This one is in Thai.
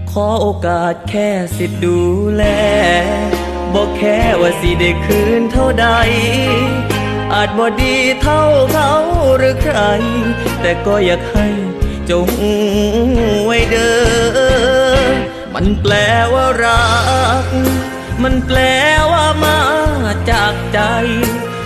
ขอโอกาสแค่สิทธิ์ดูแลบอกแค่ว่าสิได้คืนเท่าใดอาจบ่ดีเท่าเขาหรือใครแต่ก็อยากให้จงไว้เด้อมันแปลว่ารักมันแปลว่ามาจากใจ